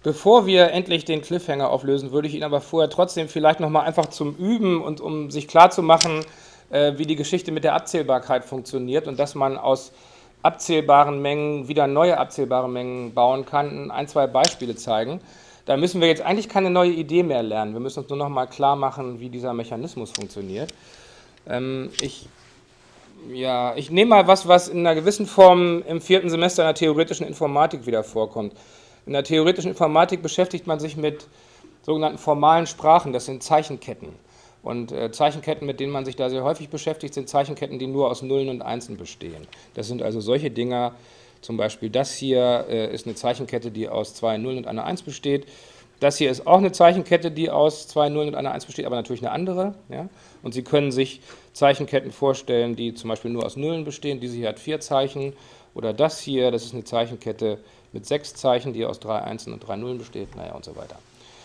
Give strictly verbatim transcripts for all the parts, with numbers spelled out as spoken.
Bevor wir endlich den Cliffhanger auflösen, würde ich Ihnen aber vorher trotzdem vielleicht nochmal einfach zum Üben und um sich klarzumachen, äh, wie die Geschichte mit der Abzählbarkeit funktioniert und dass man aus abzählbaren Mengen wieder neue abzählbare Mengen bauen kann, ein, zwei Beispiele zeigen. Da müssen wir jetzt eigentlich keine neue Idee mehr lernen. Wir müssen uns nur noch mal klar machen, wie dieser Mechanismus funktioniert. Ähm, ich, ja, ich nehme mal was, was in einer gewissen Form im vierten Semester in der theoretischen Informatik wieder vorkommt. In der theoretischen Informatik beschäftigt man sich mit sogenannten formalen Sprachen, das sind Zeichenketten. Und äh, Zeichenketten, mit denen man sich da sehr häufig beschäftigt, sind Zeichenketten, die nur aus Nullen und Einsen bestehen. Das sind also solche Dinger, zum Beispiel das hier äh, ist eine Zeichenkette, die aus zwei Nullen und einer Eins besteht. Das hier ist auch eine Zeichenkette, die aus zwei Nullen und einer Eins besteht, aber natürlich eine andere. Ja? Und Sie können sich Zeichenketten vorstellen, die zum Beispiel nur aus Nullen bestehen. Diese hier hat vier Zeichen. Oder das hier, das ist eine Zeichenkette mit sechs Zeichen, die aus drei Einsen und drei Nullen besteht, naja und so weiter.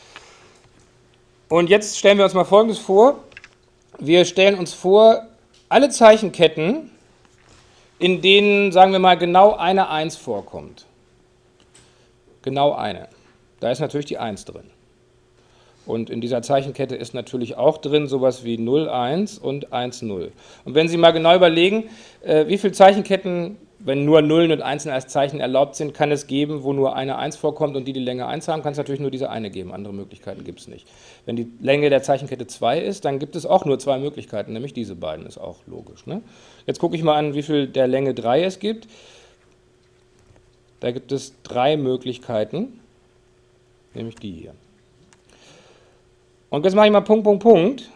Und jetzt stellen wir uns mal Folgendes vor. Wir stellen uns vor, alle Zeichenketten, in denen, sagen wir mal, genau eine Eins vorkommt. Genau eine. Da ist natürlich die Eins drin. Und in dieser Zeichenkette ist natürlich auch drin sowas wie null eins und eins null. Und wenn Sie mal genau überlegen, wie viele Zeichenketten, wenn nur Nullen und Einsen als Zeichen erlaubt sind, kann es geben, wo nur eine Eins vorkommt und die die Länge eins haben, kann es natürlich nur diese eine geben. Andere Möglichkeiten gibt es nicht. Wenn die Länge der Zeichenkette zwei ist, dann gibt es auch nur zwei Möglichkeiten, nämlich diese beiden, ist auch logisch. Ne? Jetzt gucke ich mal an, wie viel der Länge drei es gibt. Da gibt es drei Möglichkeiten, nämlich die hier. Und jetzt mache ich mal Punkt, Punkt, Punkt.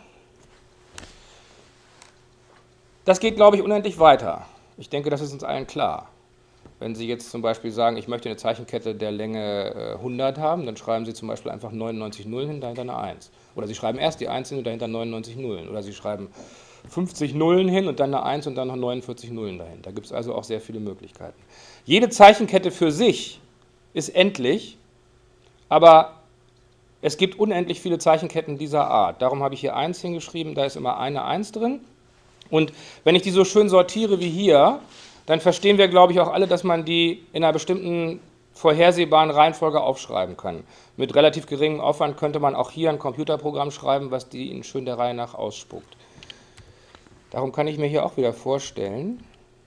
Das geht, glaube ich, unendlich weiter. Ich denke, das ist uns allen klar. Wenn Sie jetzt zum Beispiel sagen, ich möchte eine Zeichenkette der Länge hundert haben, dann schreiben Sie zum Beispiel einfach neunundneunzig Nullen hin, dahinter eine Eins. Oder Sie schreiben erst die Eins hin und dahinter neunundneunzig Nullen. Oder Sie schreiben fünfzig Nullen hin und dann eine Eins und dann noch neunundvierzig Nullen dahin. Da gibt es also auch sehr viele Möglichkeiten. Jede Zeichenkette für sich ist endlich, aber es gibt unendlich viele Zeichenketten dieser Art. Darum habe ich hier eins hingeschrieben, da ist immer eine Eins drin. Und wenn ich die so schön sortiere wie hier, dann verstehen wir, glaube ich, auch alle, dass man die in einer bestimmten vorhersehbaren Reihenfolge aufschreiben kann. Mit relativ geringem Aufwand könnte man auch hier ein Computerprogramm schreiben, was die Ihnen schön der Reihe nach ausspuckt. Darum kann ich mir hier auch wieder vorstellen,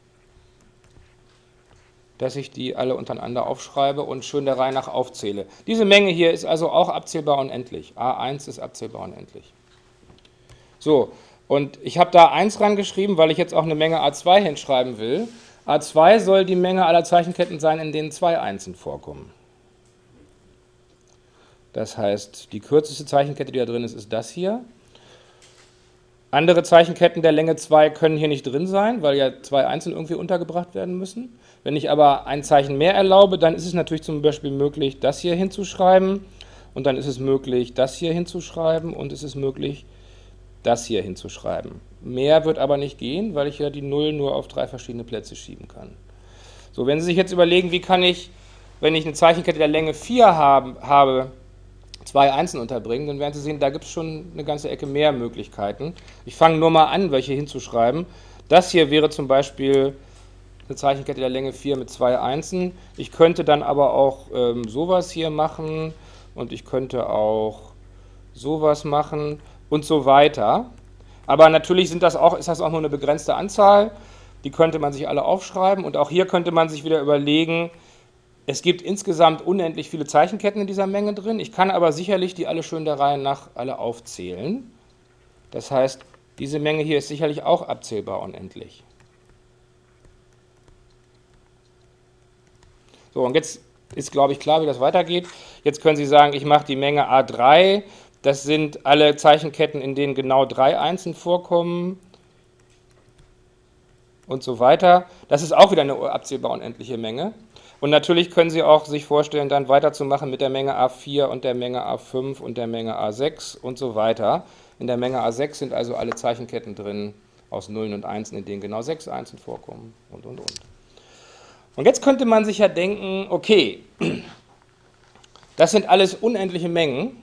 dass ich die alle untereinander aufschreibe und schön der Reihe nach aufzähle. Diese Menge hier ist also auch abzählbar unendlich. A eins ist abzählbar unendlich. So, und ich habe da eins rangeschrieben, weil ich jetzt auch eine Menge A zwei hinschreiben will. A zwei soll die Menge aller Zeichenketten sein, in denen zwei Einsen vorkommen. Das heißt, die kürzeste Zeichenkette, die da drin ist, ist das hier. Andere Zeichenketten der Länge zwei können hier nicht drin sein, weil ja zwei Einsen irgendwie untergebracht werden müssen. Wenn ich aber ein Zeichen mehr erlaube, dann ist es natürlich zum Beispiel möglich, das hier hinzuschreiben. Und dann ist es möglich, das hier hinzuschreiben. Und es ist möglich, das hier hinzuschreiben. Mehr wird aber nicht gehen, weil ich ja die Null nur auf drei verschiedene Plätze schieben kann. So, wenn Sie sich jetzt überlegen, wie kann ich, wenn ich eine Zeichenkette der Länge vier haben, habe, zwei Einsen unterbringen, dann werden Sie sehen, da gibt es schon eine ganze Ecke mehr Möglichkeiten. Ich fange nur mal an, welche hinzuschreiben. Das hier wäre zum Beispiel eine Zeichenkette der Länge vier mit zwei Einsen. Ich könnte dann aber auch ähm, sowas hier machen und ich könnte auch sowas machen und so weiter. Aber natürlich sind das auch, ist das auch nur eine begrenzte Anzahl. Die könnte man sich alle aufschreiben. Und auch hier könnte man sich wieder überlegen, es gibt insgesamt unendlich viele Zeichenketten in dieser Menge drin. Ich kann aber sicherlich die alle schön der Reihe nach alle aufzählen. Das heißt, diese Menge hier ist sicherlich auch abzählbar unendlich. So, und jetzt ist, glaube ich, klar, wie das weitergeht. Jetzt können Sie sagen, ich mache die Menge A drei. Das sind alle Zeichenketten, in denen genau drei Einsen vorkommen und so weiter. Das ist auch wieder eine abzählbar unendliche Menge. Und natürlich können Sie auch sich vorstellen, dann weiterzumachen mit der Menge A vier und der Menge A fünf und der Menge A sechs und so weiter. In der Menge A sechs sind also alle Zeichenketten drin aus Nullen und Einsen, in denen genau sechs Einsen vorkommen und, und, und. Und jetzt könnte man sich ja denken, okay, das sind alles unendliche Mengen,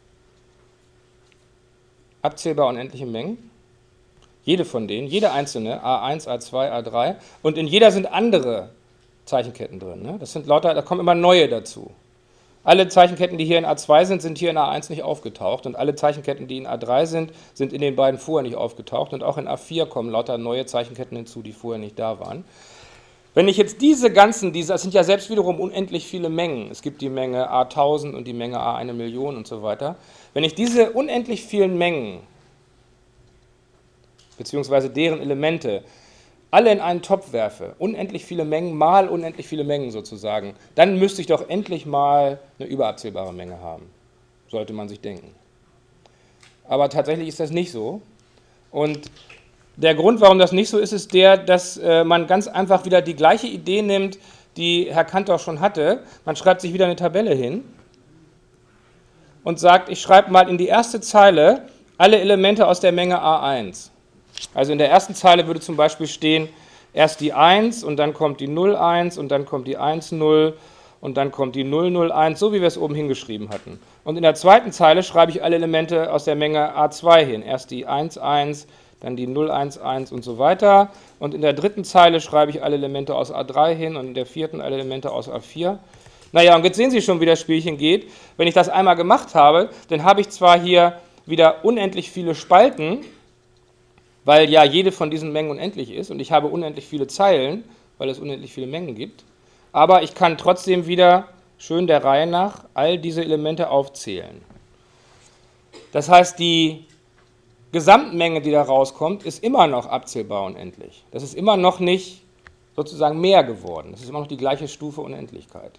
abzählbar unendliche Mengen, jede von denen, jede einzelne, A eins, A zwei, A drei, und in jeder sind andere Zeichenketten drin. Ne? Das sind lauter, da kommen immer neue dazu. Alle Zeichenketten, die hier in A zwei sind, sind hier in A eins nicht aufgetaucht und alle Zeichenketten, die in A drei sind, sind in den beiden vorher nicht aufgetaucht und auch in A vier kommen lauter neue Zeichenketten hinzu, die vorher nicht da waren. Wenn ich jetzt diese ganzen, diese, das sind ja selbst wiederum unendlich viele Mengen, es gibt die Menge A tausend und die Menge A eine Million und so weiter, wenn ich diese unendlich vielen Mengen, beziehungsweise deren Elemente, alle in einen Topf werfe, unendlich viele Mengen mal unendlich viele Mengen sozusagen, dann müsste ich doch endlich mal eine überabzählbare Menge haben, sollte man sich denken. Aber tatsächlich ist das nicht so. Und der Grund, warum das nicht so ist, ist der, dass äh, man ganz einfach wieder die gleiche Idee nimmt, die Herr Cantor schon hatte. Man schreibt sich wieder eine Tabelle hin und sagt, ich schreibe mal in die erste Zeile alle Elemente aus der Menge A eins. Also in der ersten Zeile würde zum Beispiel stehen, erst die eins und dann kommt die null eins und dann kommt die eins null und dann kommt die null null eins, so wie wir es oben hingeschrieben hatten. Und in der zweiten Zeile schreibe ich alle Elemente aus der Menge A zwei hin. Erst die eins eins, dann die null eins eins und so weiter. Und in der dritten Zeile schreibe ich alle Elemente aus A drei hin und in der vierten alle Elemente aus A vier. Naja, und jetzt sehen Sie schon, wie das Spielchen geht. Wenn ich das einmal gemacht habe, dann habe ich zwar hier wieder unendlich viele Spalten, weil ja jede von diesen Mengen unendlich ist und ich habe unendlich viele Zeilen, weil es unendlich viele Mengen gibt, aber ich kann trotzdem wieder schön der Reihe nach all diese Elemente aufzählen. Das heißt, die Gesamtmenge, die da rauskommt, ist immer noch abzählbar unendlich. Das ist immer noch nicht sozusagen mehr geworden. Das ist immer noch die gleiche Stufe Unendlichkeit.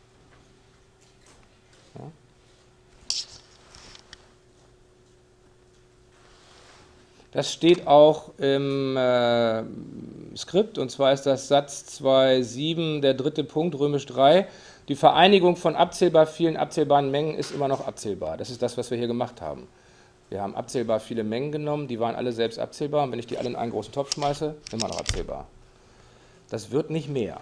Ja? Das steht auch im äh, Skript, und zwar ist das Satz zwei Punkt sieben, der dritte Punkt, römisch drei. Die Vereinigung von abzählbar vielen abzählbaren Mengen ist immer noch abzählbar. Das ist das, was wir hier gemacht haben. Wir haben abzählbar viele Mengen genommen, die waren alle selbst abzählbar, und wenn ich die alle in einen großen Topf schmeiße, immer noch abzählbar. Das wird nicht mehr.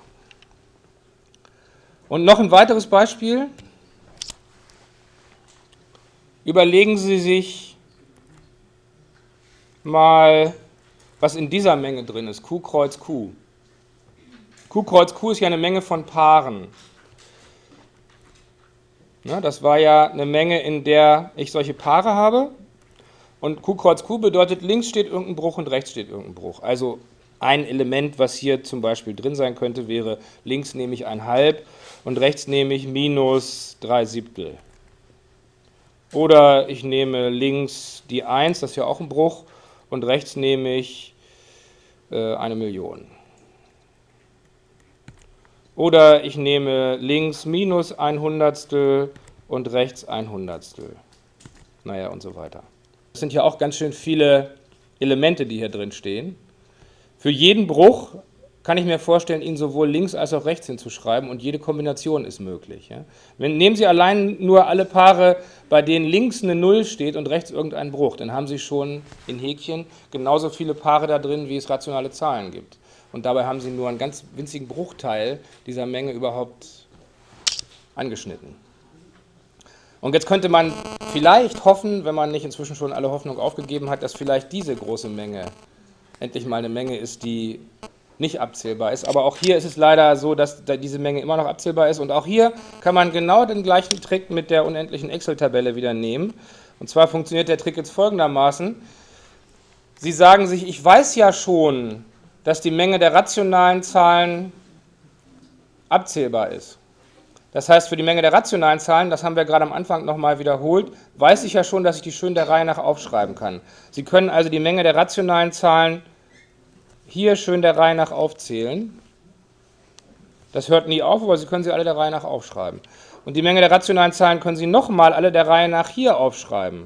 Und noch ein weiteres Beispiel. Überlegen Sie sich mal, was in dieser Menge drin ist, Q kreuz Q. Q kreuz Q ist ja eine Menge von Paaren. Ja, das war ja eine Menge, in der ich solche Paare habe. Und Q kreuz Q bedeutet, links steht irgendein Bruch und rechts steht irgendein Bruch. Also ein Element, was hier zum Beispiel drin sein könnte, wäre, links nehme ich ein Halb und rechts nehme ich minus drei Siebtel. Oder ich nehme links die eins, das ist ja auch ein Bruch, und rechts nehme ich äh, eine Million. Oder ich nehme links minus ein Hundertstel und rechts ein Hundertstel. Naja, und so weiter. Das sind ja auch ganz schön viele Elemente, die hier drin stehen. Für jeden Bruch kann ich mir vorstellen, ihn sowohl links als auch rechts hinzuschreiben, und jede Kombination ist möglich. Ja? Wenn, nehmen Sie allein nur alle Paare, bei denen links eine Null steht und rechts irgendein Bruch, dann haben Sie schon in Häkchen genauso viele Paare da drin, wie es rationale Zahlen gibt. Und dabei haben Sie nur einen ganz winzigen Bruchteil dieser Menge überhaupt angeschnitten. Und jetzt könnte man vielleicht hoffen, wenn man nicht inzwischen schon alle Hoffnung aufgegeben hat, dass vielleicht diese große Menge endlich mal eine Menge ist, die nicht abzählbar ist. Aber auch hier ist es leider so, dass diese Menge immer noch abzählbar ist. Und auch hier kann man genau den gleichen Trick mit der unendlichen Excel-Tabelle wieder nehmen. Und zwar funktioniert der Trick jetzt folgendermaßen. Sie sagen sich, ich weiß ja schon, dass die Menge der rationalen Zahlen abzählbar ist. Das heißt, für die Menge der rationalen Zahlen, das haben wir gerade am Anfang nochmal wiederholt, weiß ich ja schon, dass ich die schön der Reihe nach aufschreiben kann. Sie können also die Menge der rationalen Zahlen hier schön der Reihe nach aufzählen. Das hört nie auf, aber Sie können sie alle der Reihe nach aufschreiben. Und die Menge der rationalen Zahlen können Sie nochmal alle der Reihe nach hier aufschreiben.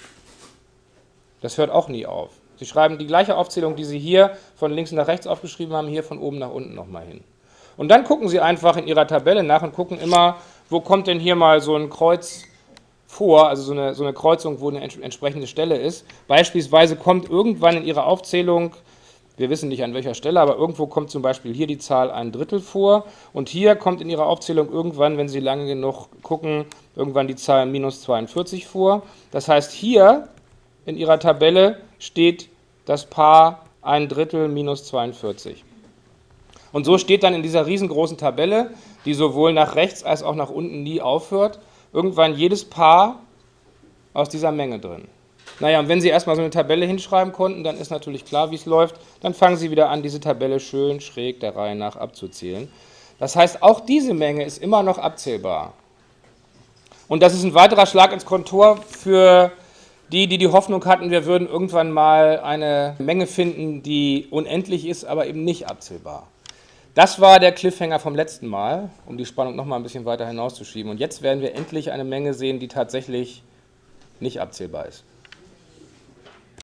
Das hört auch nie auf. Sie schreiben die gleiche Aufzählung, die Sie hier von links nach rechts aufgeschrieben haben, hier von oben nach unten nochmal hin. Und dann gucken Sie einfach in Ihrer Tabelle nach und gucken immer, wo kommt denn hier mal so ein Kreuz vor, also so eine, so eine Kreuzung, wo eine entsprechende Stelle ist. Beispielsweise kommt irgendwann in Ihrer Aufzählung, wir wissen nicht an welcher Stelle, aber irgendwo kommt zum Beispiel hier die Zahl ein Drittel vor, und hier kommt in Ihrer Aufzählung irgendwann, wenn Sie lange genug gucken, irgendwann die Zahl minus zweiundvierzig vor. Das heißt, hier in Ihrer Tabelle steht das Paar ein Drittel minus zweiundvierzig. Und so steht dann in dieser riesengroßen Tabelle die sowohl nach rechts als auch nach unten nie aufhört. Irgendwann jedes Paar aus dieser Menge drin. Naja, und wenn Sie erstmal so eine Tabelle hinschreiben konnten, dann ist natürlich klar, wie es läuft. Dann fangen Sie wieder an, diese Tabelle schön schräg der Reihe nach abzuzählen. Das heißt, auch diese Menge ist immer noch abzählbar. Und das ist ein weiterer Schlag ins Kontor für die, die die Hoffnung hatten, wir würden irgendwann mal eine Menge finden, die unendlich ist, aber eben nicht abzählbar. Das war der Cliffhanger vom letzten Mal, um die Spannung noch mal ein bisschen weiter hinauszuschieben. Und jetzt werden wir endlich eine Menge sehen, die tatsächlich nicht abzählbar ist.